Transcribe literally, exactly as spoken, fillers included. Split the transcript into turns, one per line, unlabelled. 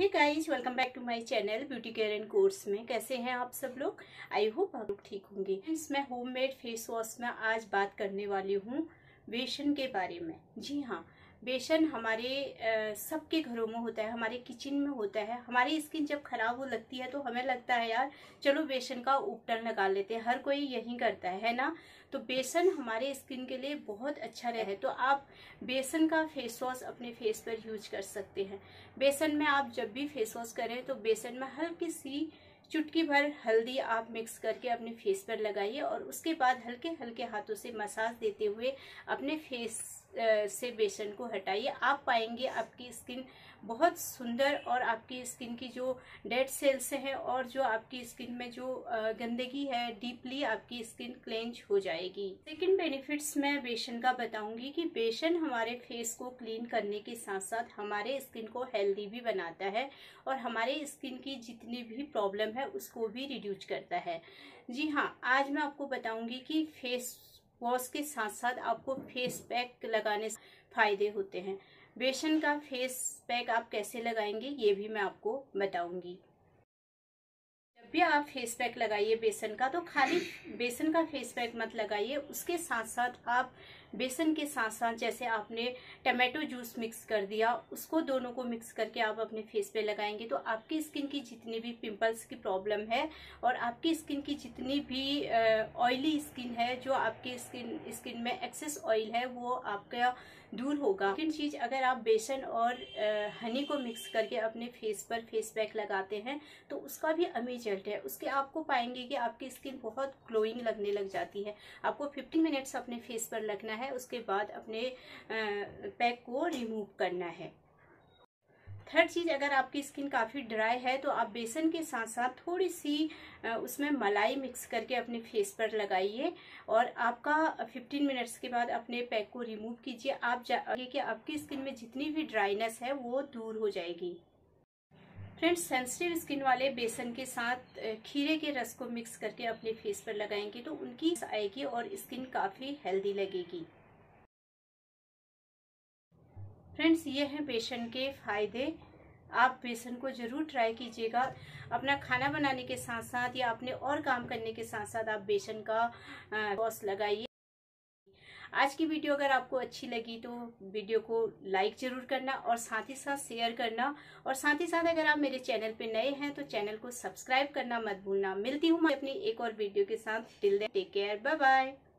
Hey guys, welcome back to my channel beauty care and course में। कैसे हैं आप सब लोग? आई होप आप लोग ठीक होंगे। मैं होममेड फेस वॉश में आज बात करने वाली हूँ बेसन के बारे में। जी हाँ, बेसन हमारे सबके घरों में होता है, हमारे किचन में होता है। हमारी स्किन जब खराब हो लगती है तो हमें लगता है यार चलो बेसन का उपटन लगा लेते हैं, हर कोई यही करता है, है ना। तो बेसन हमारे स्किन के लिए बहुत अच्छा रहे, तो आप बेसन का फेस वॉश अपने फेस पर यूज कर सकते हैं। बेसन में आप जब भी फेस वॉश करें तो बेसन में हल्की सी चुटकी भर हल्दी आप मिक्स करके अपने फेस पर लगाइए और उसके बाद हल्के हल्के हाथों से मसाज देते हुए अपने फेस से बेसन को हटाइए। आप पाएंगे आपकी स्किन बहुत सुंदर और आपकी स्किन की जो डेड सेल्स हैं और जो आपकी स्किन में जो गंदगी है डीपली आपकी स्किन क्लेंज हो जाएगी। सेकंड बेनिफिट्स मैं बेसन का बताऊंगी कि बेसन हमारे फेस को क्लीन करने के साथ साथ हमारे स्किन को हेल्दी भी बनाता है और हमारे स्किन की जितनी भी प्रॉब्लम है उसको भी रिड्यूस करता है। जी हाँ, आज मैं आपको बताऊंगी कि फेस वॉश के साथ साथ आपको फेस पैक लगाने से फायदे होते हैं। बेसन का फेस पैक आप कैसे लगाएंगे ये भी मैं आपको बताऊंगी। जब भी आप फेस पैक लगाइए बेसन का, तो खाली बेसन का फेस पैक मत लगाइए, उसके साथ साथ आप बेसन के साथ साथ जैसे आपने टमाटो जूस मिक्स कर दिया, उसको दोनों को मिक्स करके आप अपने फेस पे लगाएंगे तो आपकी स्किन की जितनी भी पिंपल्स की प्रॉब्लम है और आपकी स्किन की जितनी भी ऑयली स्किन है, जो आपकी स्किन स्किन में एक्सेस ऑयल है, वो आपका दूर होगा। सेकंड चीज, अगर आप बेसन और हनी को मिक्स करके अपने फेस पर फेस पैक लगाते हैं तो उसका भी अमेज रिजल्ट है। उसके आपको पाएंगे कि आपकी स्किन बहुत ग्लोइंग लगने लग जाती है। आपको फिफ्टीन मिनट्स अपने फेस पर लगना है, उसके बाद अपने पैक को रिमूव करना है। थर्ड चीज, अगर आपकी स्किन काफी ड्राई है तो आप बेसन के साथ साथ थोड़ी सी उसमें मलाई मिक्स करके अपने फेस पर लगाइए और आपका फिफ्टीन मिनट्स के बाद अपने पैक को रिमूव कीजिए। आप जाएंगे कि आपकी स्किन में जितनी भी ड्राइनेस है वो दूर हो जाएगी। फ्रेंड्स, सेंसिटिव स्किन वाले बेसन के साथ खीरे के रस को मिक्स करके अपने फेस पर लगाएंगे तो उनकी आएगी और स्किन काफी हेल्दी लगेगी। फ्रेंड्स, ये हैं बेसन के फायदे। आप बेसन को जरूर ट्राई कीजिएगा। अपना खाना बनाने के साथ साथ या अपने और काम करने के साथ साथ आप बेसन का वॉश लगाइए। आज की वीडियो अगर आपको अच्छी लगी तो वीडियो को लाइक जरूर करना और साथ ही साथ शेयर करना, और साथ ही साथ अगर आप मेरे चैनल पे नए हैं तो चैनल को सब्सक्राइब करना मत भूलना। मिलती हूँ मैं अपनी एक और वीडियो के साथ। Till then take care, bye bye.